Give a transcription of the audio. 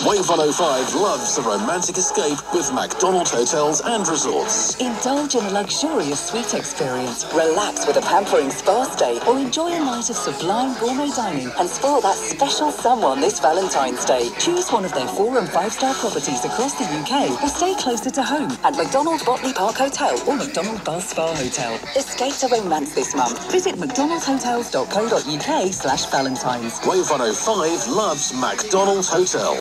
Wave 105 loves the romantic escape with McDonald's hotels and resorts. Indulge in a luxurious suite experience, relax with a pampering spa stay, or enjoy a night of sublime gourmet dining and spoil that special someone this Valentine's Day. Choose one of their 4- and 5-star properties across the UK or stay closer to home at McDonald's Botley Park Hotel or McDonald's Bath Spa Hotel. Escape to romance this month. Visit mcdonaldshotels.co.uk/Valentine's. Wave 105 loves McDonald's Hotel.